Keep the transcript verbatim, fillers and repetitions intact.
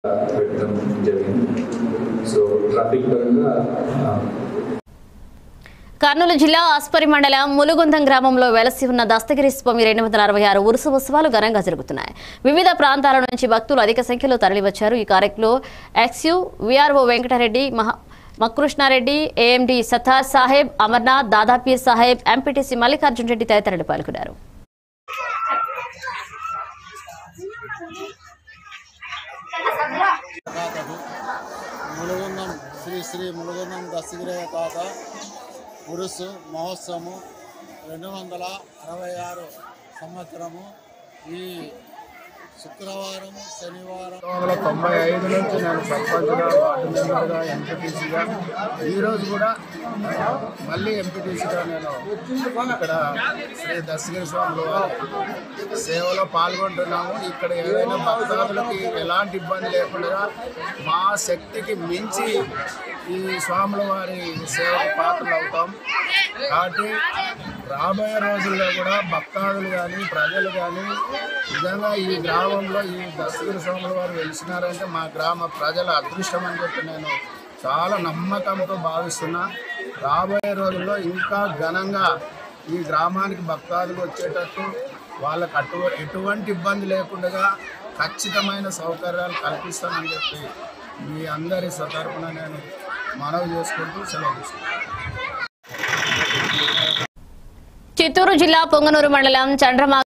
పెట్టడం జరిగింది. So traffic పరంగా కర్నూలు జిల్లా ఆస్పరి మండలం ములుగుందం గ్రామంలో వెలసి ఉన్న దస్తగిరి స్వామి రెండు వందల అరవై ఆరు ఉరుసు ఉత్సవాలు ఘనంగా జరుగుతున్నాయి. వివిధ ప్రాంతాల నుంచి భక్తులు అధిక సంఖ్యలో తరలివచ్చారు. ఈ కార్యక్రమంలో ఎక్స్యూ విఆర్ఓ వెంకటరెడ్డి, మహా మకృష్ణారెడ్డి, ఏఎండి సత్తార్ సాహెబ్, అమర్నాథ్, దాదాపీర్ సాహెబ్, ఎంపీటీసీ మల్లికార్జున్ రెడ్డి తదితరులు పాల్గొన్నారు. ములుగుందం శ్రీ శ్రీ ములుగుందం దస్తగిరి తాత ఉరుసు మహోత్సవము రెండు వందల అరవై ఆరు సంవత్సరము ఈ శుక్రవారం శనివారం వందల తొంభై ఐదు నుంచి నేను సర్పంచ్గా, వార్డు మెంబర్గా, ఎంపీటీసీగా, ఈరోజు కూడా మళ్ళీ ఎంపీటీసీగా నేను ఇక్కడ శ్రీ దస్తగిరి స్వాముల వారి సేవలో పాల్గొంటున్నాము. ఇక్కడ ఏదైనా భక్తాదులకి ఎలాంటి ఇబ్బంది లేకుండా మా శక్తికి మించి ఈ స్వాముల వారి సేవకు పాత్రలు అవుతాం. కాబట్టి రాబోయే రోజుల్లో కూడా భక్తాదులు కానీ ప్రజలు కానీ నిజంగా ఈ గ్రామంలో ఈ దస్తగిరి స్వాముల వారు వెలిసినారంటే మా గ్రామ ప్రజల అదృష్టం అని చెప్పి నేను చాలా నమ్మకంతో భావిస్తున్నా. రాబోయే రోజుల్లో ఇంకా ఘనంగా ఈ గ్రామానికి భక్తాదులు వచ్చేటట్టు వాళ్ళకు అటు ఎటువంటి ఇబ్బంది లేకుండా ఖచ్చితమైన సౌకర్యాలు కల్పిస్తానని చెప్పి మీ అందరి తరపున నేను మనవి చేసుకుంటూ సెలవు తీసుకుంటాను. చిత్తూరు జిల్లా పొంగనూరు మండలం చంద్రమా